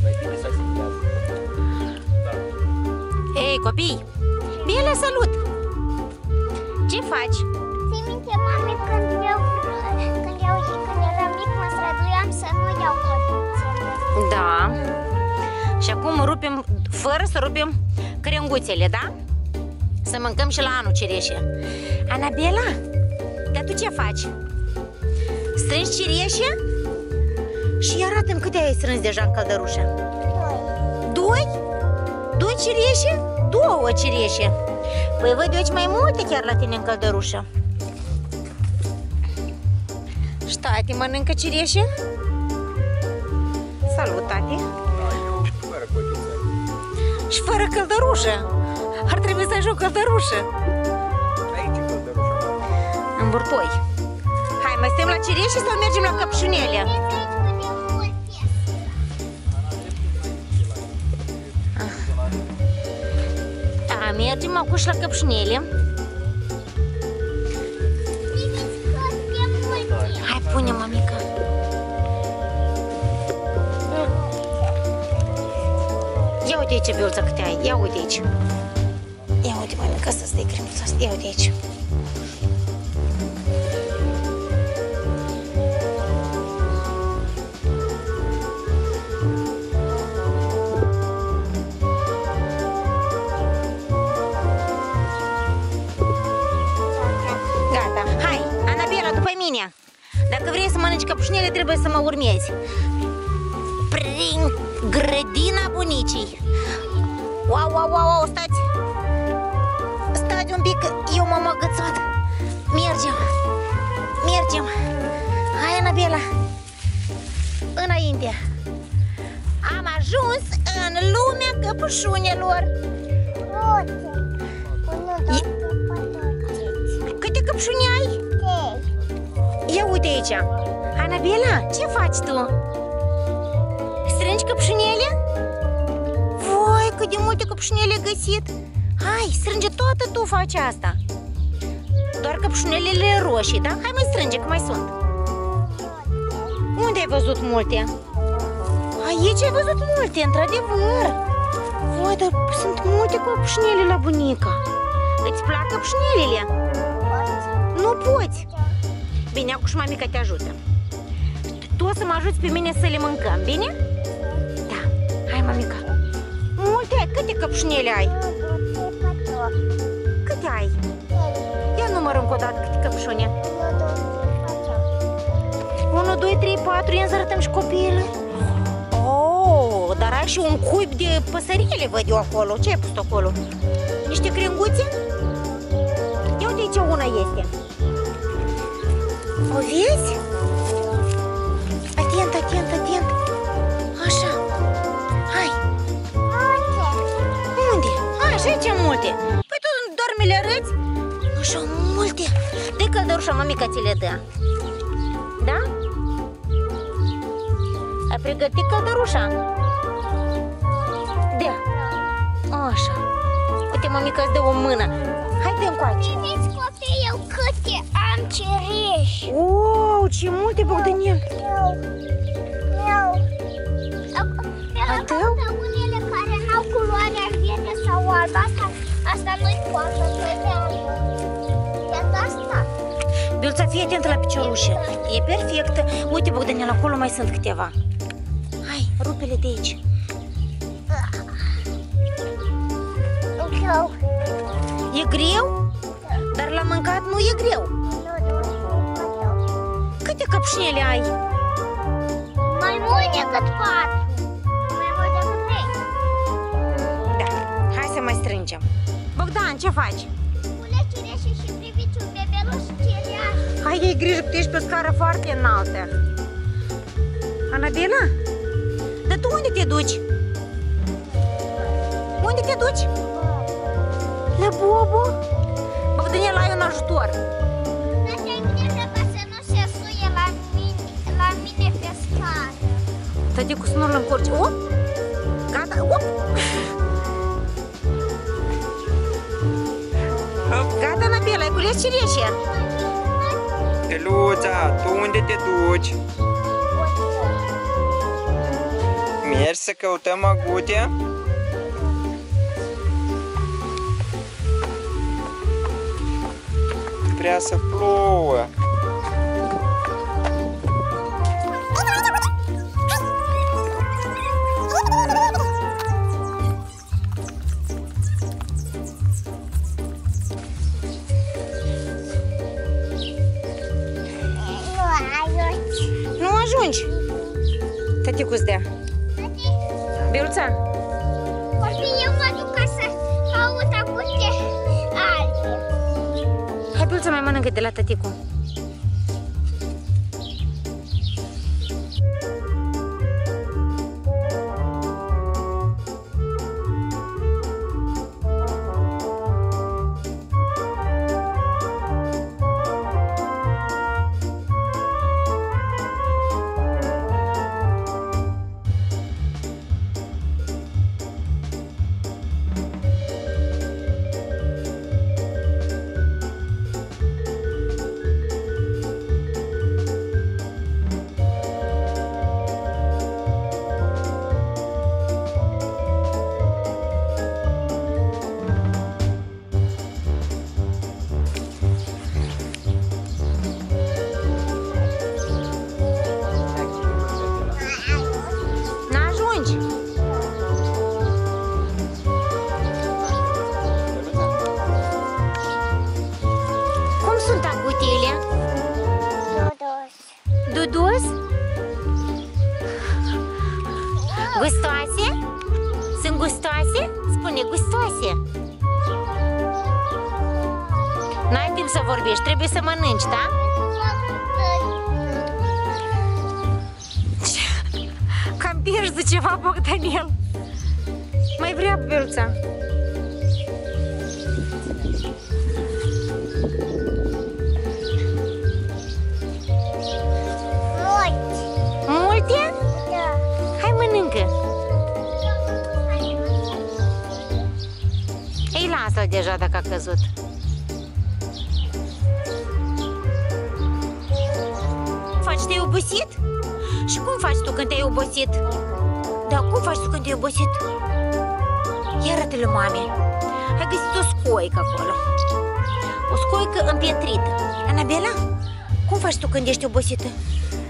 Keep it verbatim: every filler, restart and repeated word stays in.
Mai bine să asimilează. Da. Ei, copii! Bine, salut! Ce faci? Ții minte, mami, când eu, când eu, când eram mic, mă străduiam să nu iau codițele. Da. Și acum rupem, fără să rupem crenguțele, da? Să mâncăm și la anul cireșe. Anabela, dar tu ce faci? Strângi cireșe? Și arată-mi câte ai strâns deja în căldărușă. Doi? Doi cireșe? Două cireșe. Păi văd eu aici mai multe chiar la tine în căldărușă. Și tati mănâncă cireșe? Salut, tati. Fără codiță. Și fără căldărușă. Ar trebui să ajung căldărușă. Aici e căldărușa. În burtoi. Hai, mai stăm la cireșe sau mergem la căpșunele? Da, mergem acum și la căpșunele. Hai, pune, mămică. Ia uite aici, Biolța, câte ai. Ia uite aici. Ia uite, mămică, să stai cremuța asta. Ia uite aici. Gata. Hai, Anabela, după mine. Dacă vrei să mănânci căpușnele, trebuie să mă urmezi. Prin grădina bunicii. Wow, wow, wow, wow, stați. Stați un pic, eu m-am agățat. Mergem. Mergem. Hai, Anabela. Înainte. Am ajuns în lumea căpușunelor. Câte căpușuni ai? Ia uite aici. Anabela, ce faci tu? Strângi căpușunele? Voi, cât de multe căpușunele ai găsit. Hai, strânge toată tufa aceasta. Doar căpușunelele roșii, da? Hai, mai strânge, că mai sunt. Unde ai văzut multe? Aici ai văzut multe, într-adevăr. Voi, dar sunt multe căpușunele la bunica. Îți plac căpușunelele? Nu poți. Bine, acum și mamica te ajută. Tu o să mă ajuți pe mine să le mâncăm, bine? Da. Hai, mamica. Multe ai. Câte căpușunele ai? Câte ai? Ia numără încă o dată câte căpușune. unu, doi, trei, patru. Ia să arătăm și copiile. Oh, dar ai și un cuib de păsările, văd eu acolo. Ce ai pus acolo? Niște crenguțe? Ia uite aici, una este. O vezi? Atent, atent, atent. Așa. Hai. Unde? Așa, aici multe. Păi tu doar mi le arăți? Așa multe. Dă-i căldărușa, mămica ți le dă. Da? Ai pregătit căldărușa? Da. Așa. Uite, mămica îți dă o mână. Hai, dă încoace. Vedeți, copii, eu câte am cireși. Wow, ce multe, Bogdanel. A tău? Unele care n-au culoarea verde sau albă. Asta, asta nu-i poată să iată asta. Biolța, fii atentă la piciorușă. E perfectă. Uite, Bogdanel, acolo mai sunt câteva. Hai, rupe-le de aici. Greu. E greu? Dar la mâncat nu e greu. Câte căpușnele ai? Mai mult decât patru. Mai mult decât trei. Da, hai să mai strângem. Bogdan, ce faci? Pune cireșe și priviți un bebeluș cireaș. Hai, ai grijă că tu ești pe o scară foarte înaltă. Anabela? Dar tu unde te duci? Unde te duci? La Bobo? Bogdanel, ai un ajutor. Dar te-ai gândit ca să nu se suie la mine, la mine pe scară. Tăticu, să nu-l încurci. Op! Gata, op! Gata, Anabela, ai cules cireșe? Steluța, tu unde te duci? Mergi să căutăm agute? Vrea să plouă. Nu ajungi. Tăticu îți dea. Biluța? Copii, eu mă duc ca să caut agute albe. Hai, Biluța, mai mănâncă de la tăticu. N-ajungi. Cum sunt agutele? Dodos. Dudus? Gustoase? Sunt gustoase? Spune gustoase. N-ai timp să vorbești, trebuie să mănânci, da? Cam pierzi ceva, Bogdanel. Mai vrea Biluța. Mulți. Multe? Da. Hai, mănâncă. Ei, lasă-l deja dacă a căzut. Faci, te-ai obosit? Și cum faci tu când te-ai obosit? Da, cum faci tu când te-ai obosit? Ia arată-le mame. Ai găsit o scoică acolo. O scoică împietrită. Anabela, cum faci tu când ești obosită?